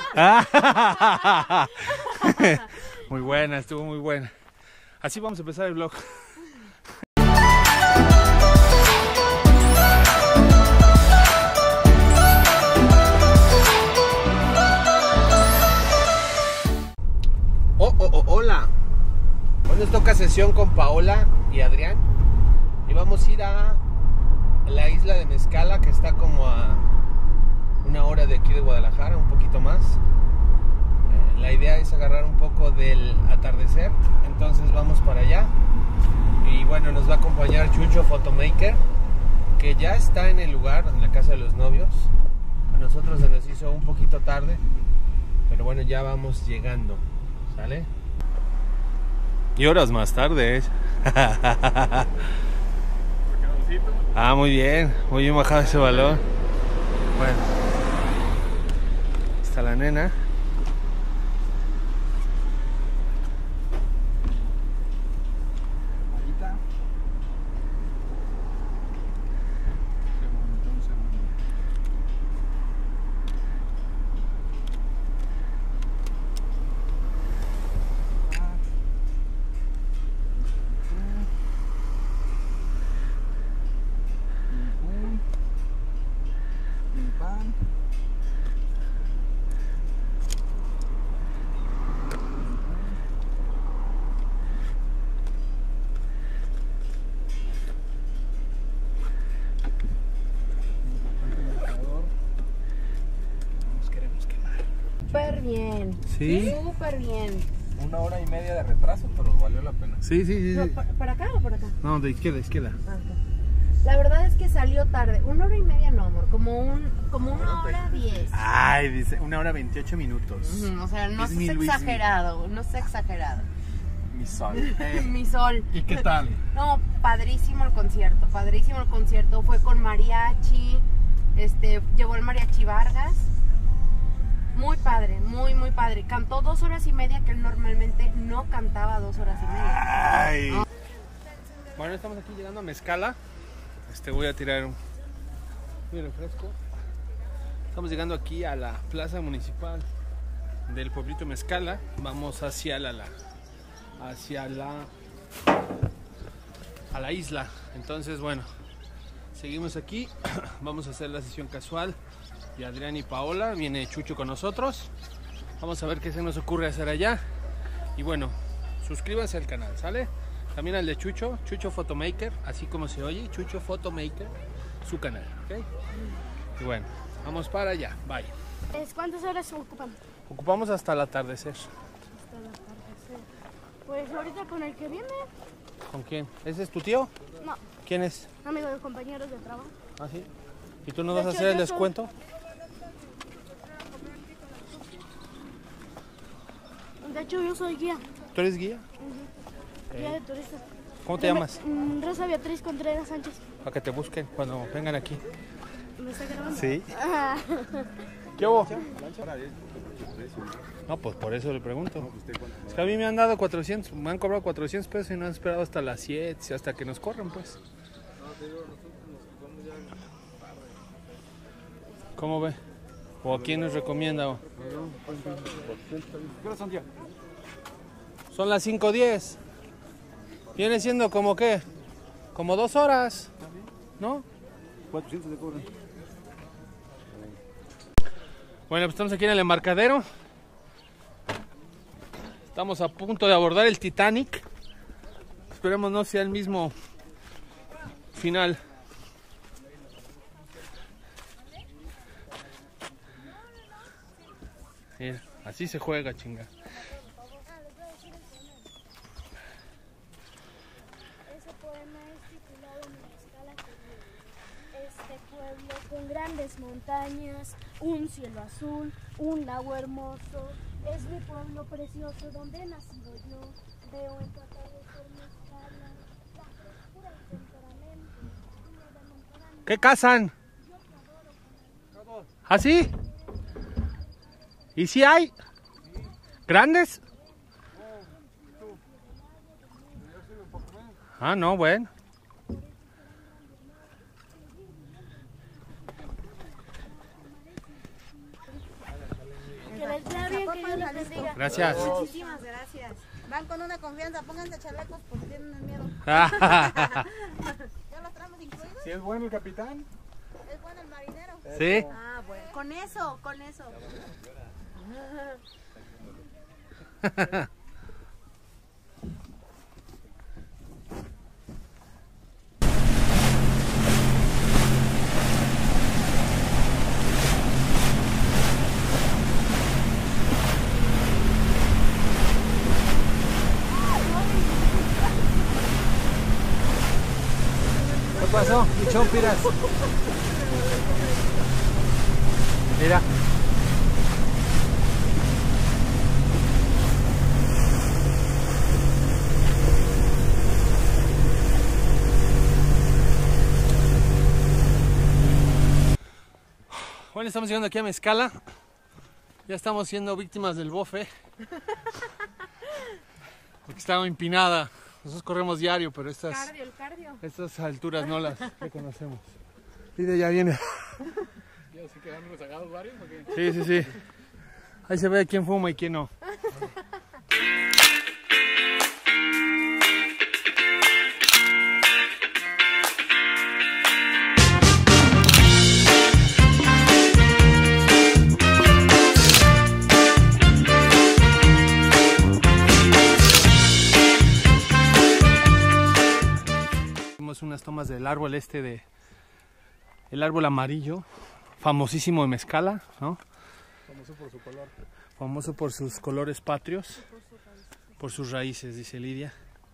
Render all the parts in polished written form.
Muy buena, estuvo muy buena. Así vamos a empezar el vlog. Hola. Hoy nos toca sesión con Paola y Adrián. Y vamos a ir a la isla de Mezcala, que está como a 1 hora de aquí de Guadalajara, un poquito más. La idea es agarrar un poco del atardecer, entonces vamos para allá. Y bueno, nos va a acompañar Chucho Photomaker, que ya está en el lugar, en la casa de los novios. A nosotros se nos hizo un poquito tarde, pero bueno, ya vamos llegando, ¿sale? Y horas más tarde. Ah, muy bien bajado ese balón. Bueno, está la nena. Súper bien. Sí. Súper bien. 1 hora y media de retraso, pero valió la pena. Sí. No, ¿para acá o por acá? No, de izquierda. Ah, ok. La verdad es que salió tarde. 1 hora y media no, amor. Como 1 hora 10. Ay, dice 1 hora 28 minutos. O sea, no es exagerado. No es exagerado. Mi sol. Mi sol. ¿Y qué tal? No, padrísimo el concierto. Padrísimo el concierto. Fue con mariachi. Llevó el mariachi Vargas. Muy padre, muy padre. Cantó 2 horas y media, que él normalmente no cantaba 2 horas y media. Ay. No. Bueno, estamos aquí llegando a Mezcala. Voy a tirar un refresco. Estamos llegando aquí a la plaza municipal del pueblito Mezcala. Vamos hacia la isla. Entonces, bueno, seguimos aquí. Vamos a hacer la sesión casual. Y Adrián y Paola, viene Chucho con nosotros. Vamos a ver qué se nos ocurre hacer allá. Y bueno, suscríbanse al canal, ¿sale? También al de Chucho Photomaker, así como se oye, Chucho Photomaker, su canal, ¿ok? Y bueno, vamos para allá, bye. ¿Cuántas horas ocupan? Ocupamos hasta el atardecer. Hasta el atardecer. Pues ahorita con el que viene. ¿Con quién? ¿Ese es tu tío? No. ¿Quién es? Amigo de compañeros de trabajo. ¿Ah, sí? ¿Y tú nos vas a hacer el descuento? De hecho, yo soy guía. ¿Tú eres guía? Guía de turistas. ¿Cómo te llamas? Rosa Beatriz Contreras Sánchez. Para que te busquen cuando vengan aquí. ¿Me está grabando? Sí. ¿Qué hubo? No, pues por eso le pregunto. Es que a mí me han dado 400, me han cobrado 400 pesos y no han esperado hasta las 7, hasta que nos corran, pues. ¿Cómo ve? ¿O a quién nos recomienda? ¿Qué hora son, tío? Son las 5:10. Viene siendo como qué? Como 2 horas, ¿no? 400 de cobran. Bueno, pues estamos aquí en el embarcadero. Estamos a punto de abordar el Titanic. Esperemos no sea el mismo final. Mira, así se juega, chinga. Ese poema es titulado Mezcala, este pueblo con grandes montañas, un cielo azul, un lago hermoso. Es mi pueblo precioso donde he nacido yo. Veo en tu atardecer Mezcala, la frescura y temperamento. ¿Qué cazan? ¿Ah, sí? ¿Y si hay? ¿Grandes? Ah, no, bueno. Que de está bien, que Dios los bendiga. Gracias. Muchísimas gracias. Van con una confianza, pónganse chalecos porque tienen miedo. ¿Ya los traemos incluidos? Si es bueno el capitán. Es bueno el marinero. ¿Sí? Ah, bueno. Con eso, con eso. ¿Qué pasó? Michón, piras. Mira. Bueno, estamos llegando aquí a Mezcala. Ya estamos siendo víctimas del bofe. Porque estaba empinada. Nosotros corremos diario, pero estas alturas no las reconocemos. Lidia ya viene. ¿Ya se quedaron rezagados varios o qué? Sí, sí, sí. Ahí se ve quién fuma y quién no. Hicimos unas tomas del árbol el árbol amarillo, famosísimo de Mezcala, ¿no? Famoso por su color. Famoso por sus colores patrios, por sus raíces, dice Lidia.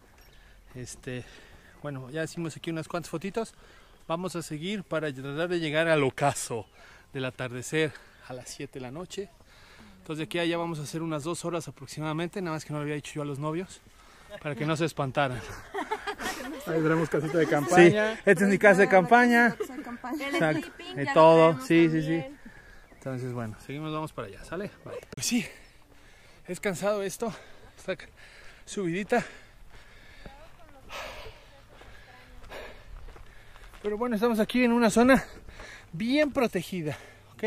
Bueno, ya hicimos aquí unas cuantas fotitos. Vamos a seguir para tratar de llegar al ocaso del atardecer a las 7 de la noche. Entonces de aquí a allá vamos a hacer unas 2 horas aproximadamente, nada más que no lo había dicho yo a los novios, para que no se espantaran. Ahí tenemos casita de campaña. Sí, esta es mi casa de campaña. Exacto, de todo, sí, sí, sí. Entonces, bueno, seguimos, vamos para allá, ¿sale? Vale. Pues sí, es cansado esto, esta subidita. Pero bueno, estamos aquí en una zona bien protegida, ¿ok?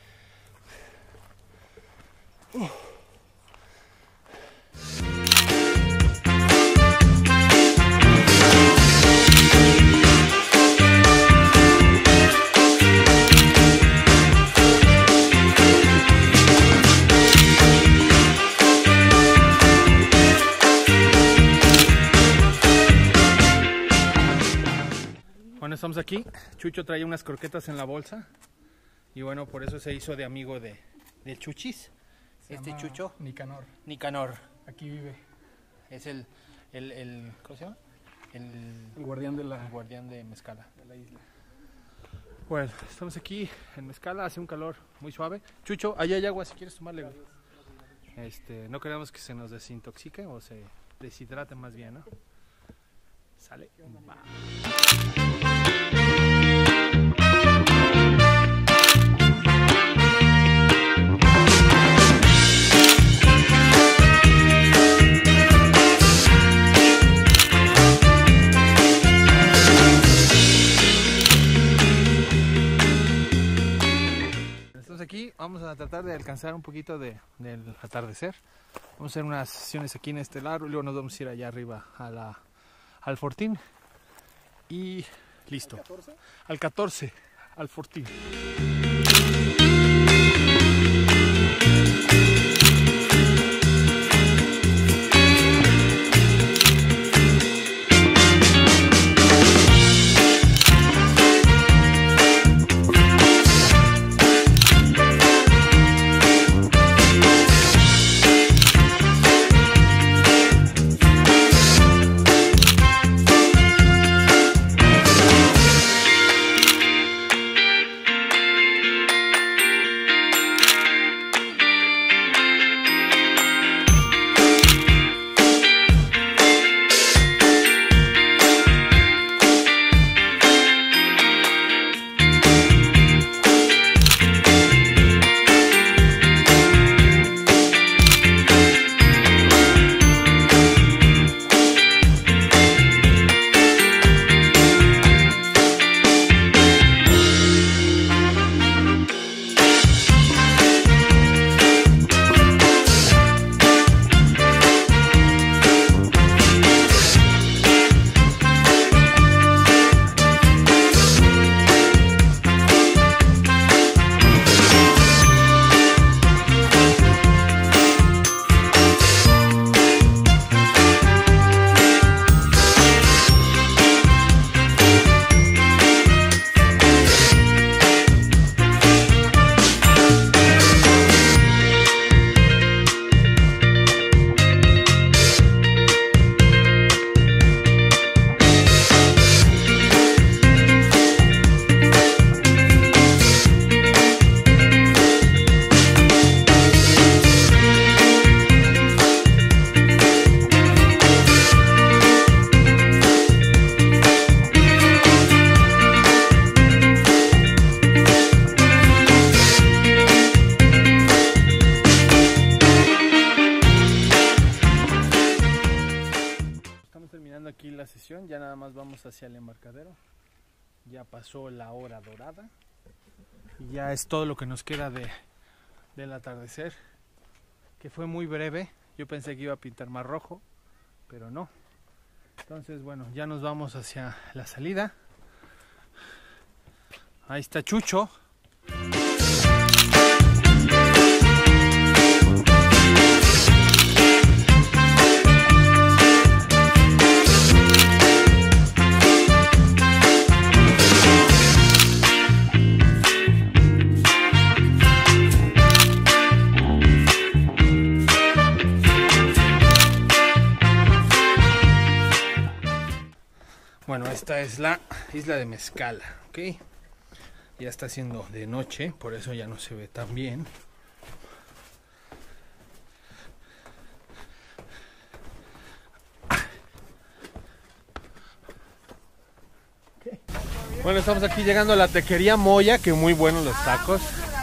Bueno, estamos aquí. Chucho traía unas croquetas en la bolsa. Y bueno, por eso se hizo de amigo de Chuchis. Chucho. Nicanor. Aquí vive. Es el ¿cómo se llama? El guardián de Mezcala. de la isla. Bueno, estamos aquí en Mezcala, hace un calor muy suave. Chucho, allá hay agua si quieres tomarle. No queremos que se nos desintoxique o se deshidrate más bien, ¿no? Sale. Va. Aquí vamos a tratar de alcanzar un poquito del atardecer. Vamos a hacer unas sesiones aquí en este lado y luego nos vamos a ir allá arriba al Fortín y listo. Al 14, al Fortín. la sesión, ya nada más vamos hacia el embarcadero. Ya pasó la hora dorada. Y ya es todo lo que nos queda del atardecer, que fue muy breve. Yo pensé que iba a pintar más rojo, pero no. Entonces, bueno, ya nos vamos hacia la salida. Ahí está Chucho. Bueno, esta es la isla de Mezcala, ¿ok? Ya está haciendo de noche, por eso ya no se ve tan bien. Okay. Bueno, estamos aquí llegando a la Taquería Moya, que muy buenos los tacos.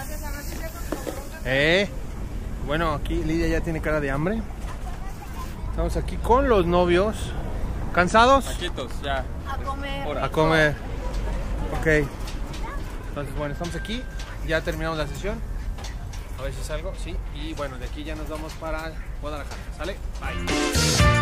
Bueno, aquí Lidia ya tiene cara de hambre. Estamos aquí con los novios. ¿Cansados? Taquitos, ya. A comer. A comer. Ok. Entonces, bueno, estamos aquí. Ya terminamos la sesión. A ver si salgo. Sí. Y bueno, de aquí ya nos vamos para Guadalajara. ¿Sale? Bye.